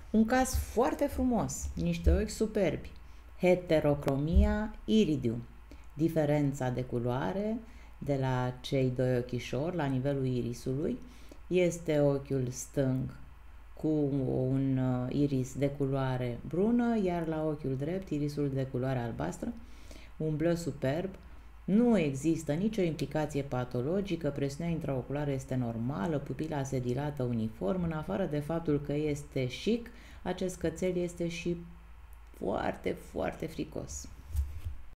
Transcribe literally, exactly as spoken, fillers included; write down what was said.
Un caz foarte frumos, niște ochi superbi, heterocromia iridium, diferența de culoare de la cei doi ochișori la nivelul irisului este ochiul stâng cu un iris de culoare brună, iar la ochiul drept irisul de culoare albastră, un bleu superb. Nu există nicio implicație patologică, presiunea intraoculară este normală, pupila se dilată uniform, în afară de faptul că este chic, acest cățel este și foarte, foarte fricos.